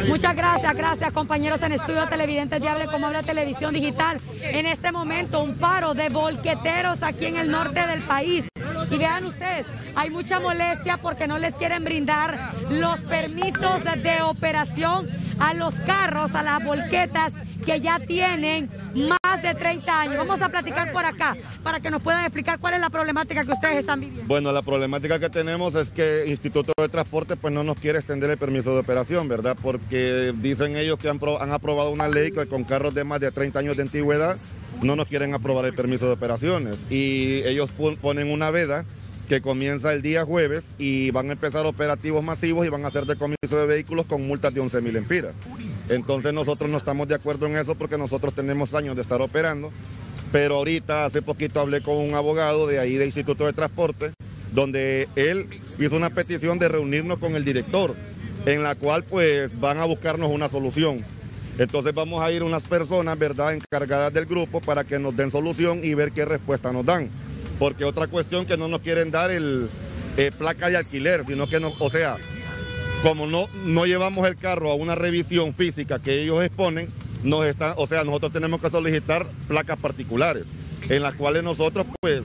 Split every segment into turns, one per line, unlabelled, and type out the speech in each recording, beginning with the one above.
Muchas gracias compañeros en estudio televidentes de Hable Como Habla Televisión Digital. En este momento un paro de volqueteros aquí en el norte del país. Y vean ustedes, hay mucha molestia porque no les quieren brindar los permisos de operación a los carros, a las volquetas que ya tienen más de 30 años. Vamos a platicar por acá para que nos puedan explicar cuál es la problemática que ustedes están viviendo.
Bueno, la problemática que tenemos es que Instituto de Transporte pues no nos quiere extender el permiso de operación, ¿verdad? Porque dicen ellos que han aprobado una ley que con carros de más de 30 años de antigüedad no nos quieren aprobar el permiso de operaciones. Y ellos ponen una veda que comienza el día jueves y van a empezar operativos masivos y van a hacer decomiso de vehículos con multas de 11.000 lempiras. Entonces nosotros no estamos de acuerdo en eso porque nosotros tenemos años de estar operando, pero ahorita hace poquito hablé con un abogado de ahí del Instituto de Transporte, donde él hizo una petición de reunirnos con el director, en la cual pues van a buscarnos una solución. Entonces vamos a ir unas personas, ¿verdad?, encargadas del grupo para que nos den solución y ver qué respuesta nos dan. Porque otra cuestión que no nos quieren dar el placa de alquiler, sino que no, o sea, como no llevamos el carro a una revisión física que ellos exponen, nosotros tenemos que solicitar placas particulares, en las cuales nosotros,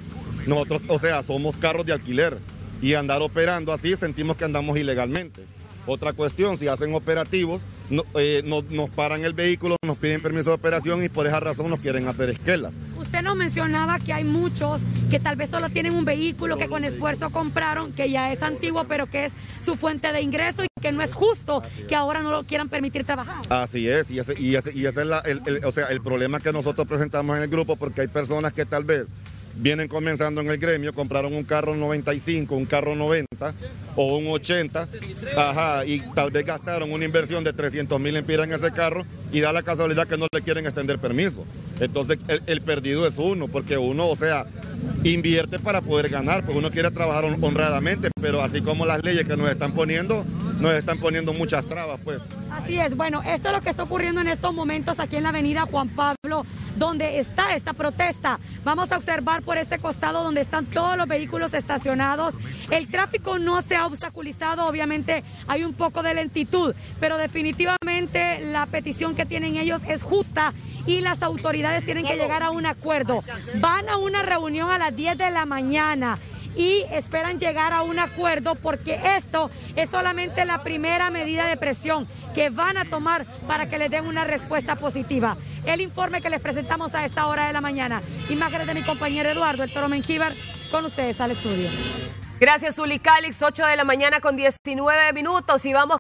o sea, somos carros de alquiler y andar operando así sentimos que andamos ilegalmente. Otra cuestión, si hacen operativos, nos paran el vehículo, nos piden permiso de operación y por esa razón nos quieren hacer esquelas.
Usted nos mencionaba que hay muchos que tal vez solo tienen un vehículo que con esfuerzo compraron, que ya es antiguo, pero que es su fuente de ingreso y que no es justo que ahora no lo quieran permitir trabajar.
Así es, y ese es el problema que nosotros presentamos en el grupo, porque hay personas que tal vez vienen comenzando en el gremio, compraron un carro 95, un carro 90 o un 80, y tal vez gastaron una inversión de 300.000 lempiras en ese carro y da la casualidad que no le quieren extender permiso. Entonces el perdido es uno, porque uno, o sea, invierte para poder ganar, porque uno quiere trabajar honradamente, pero así como las leyes que nos están poniendo muchas trabas, pues.
Así es, bueno, esto es lo que está ocurriendo en estos momentos aquí en la avenida Juan Pablo, donde está esta protesta. Vamos a observar por este costado donde están todos los vehículos estacionados. El tráfico no se ha obstaculizado, obviamente hay un poco de lentitud, pero definitivamente la petición que tienen ellos es justa y las autoridades tienen que llegar a un acuerdo. Van a una reunión a las 10 de la mañana y esperan llegar a un acuerdo porque esto es solamente la primera medida de presión que van a tomar para que les den una respuesta positiva. El informe que les presentamos a esta hora de la mañana. Imágenes de mi compañero Eduardo El Toro Mengíbar, con ustedes al estudio.
Gracias, Uli Calix, 8 de la mañana con 19 minutos y vamos